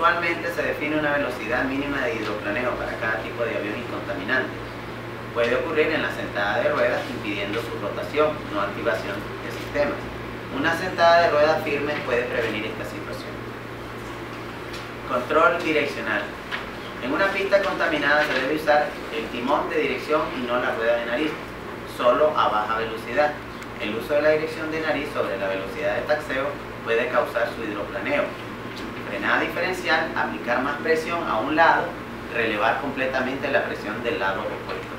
Actualmente se define una velocidad mínima de hidroplaneo para cada tipo de avión incontaminante. Puede ocurrir en la sentada de ruedas impidiendo su rotación, no activación de sistemas. Una sentada de ruedas firmes puede prevenir esta situación. Control direccional. En una pista contaminada se debe usar el timón de dirección y no la rueda de nariz, solo a baja velocidad. El uso de la dirección de nariz sobre la velocidad de taxeo puede causar su hidroplaneo. Frenada diferencial, aplicar más presión a un lado, relevar completamente la presión del lado opuesto.